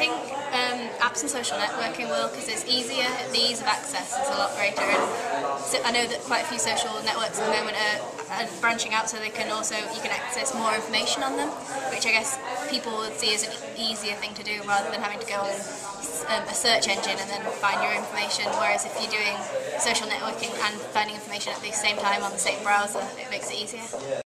think apps and social networking will, because it's easier, the ease of access is a lot greater, and so I know that quite a few social networks at the moment are branching out so you can access more information on them, which I guess people would see as an easier thing to do rather than having to go on a search engine and then find your information, whereas if you're doing social networking and finding information at the same time on the same browser, it makes it easier.